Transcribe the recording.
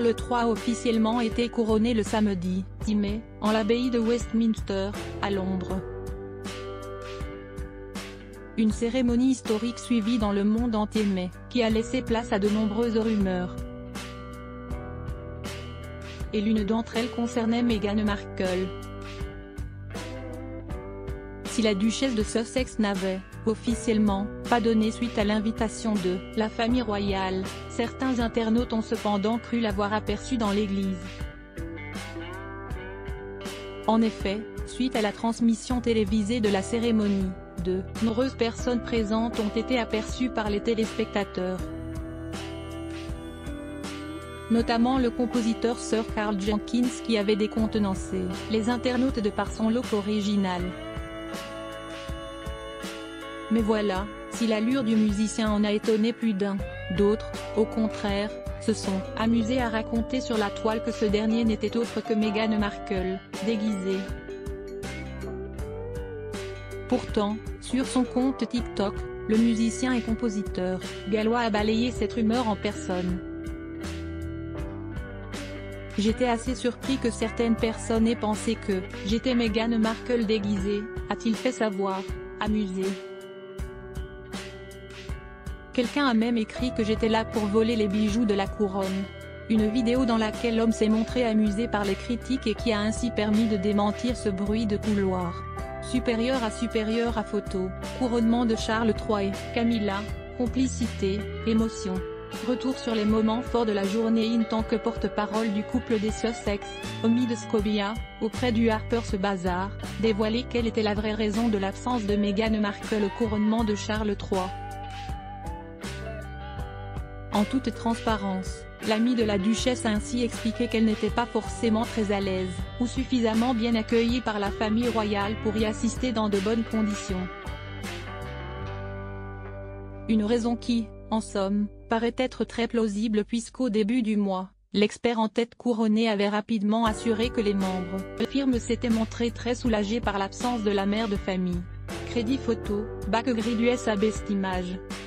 III a officiellement été couronné le samedi 10 mai, en l'abbaye de Westminster, à Londres. Une cérémonie historique suivie dans le monde entier mais, qui a laissé place à de nombreuses rumeurs. Et l'une d'entre elles concernait Meghan Markle. Si la duchesse de Sussex n'avait, officiellement, pas donné suite à l'invitation de la famille royale, certains internautes ont cependant cru l'avoir aperçue dans l'église. En effet, suite à la transmission télévisée de la cérémonie, de nombreuses personnes présentes ont été aperçues par les téléspectateurs. Notamment le compositeur Sir Karl Jenkins qui avait décontenancé les internautes de par son look original. Mais voilà, si l'allure du musicien en a étonné plus d'un, d'autres, au contraire, se sont amusés à raconter sur la toile que ce dernier n'était autre que Meghan Markle, déguisée. Pourtant, sur son compte TikTok, le musicien et compositeur gallois a balayé cette rumeur en personne. J'étais assez surpris que certaines personnes aient pensé que j'étais Meghan Markle déguisée, a-t-il fait savoir, amusé. Quelqu'un a même écrit que j'étais là pour voler les bijoux de la couronne. Une vidéo dans laquelle l'homme s'est montré amusé par les critiques et qui a ainsi permis de démentir ce bruit de couloir. Supérieur à photo, couronnement de Charles III et Camilla, complicité, émotion. Retour sur les moments forts de la journée en tant que porte-parole du couple des Sussex, Omid Scobia, auprès du Harper's Bazaar, dévoilé quelle était la vraie raison de l'absence de Meghan Markle au couronnement de Charles III. En toute transparence, l'amie de la duchesse a ainsi expliqué qu'elle n'était pas forcément très à l'aise, ou suffisamment bien accueillie par la famille royale pour y assister dans de bonnes conditions. Une raison qui, en somme, paraît être très plausible puisqu'au début du mois, l'expert en tête couronnée avait rapidement assuré que les membres de la firme s'étaient montrés très soulagés par l'absence de la mère de famille. Crédit photo, bac gris du SA Best Image.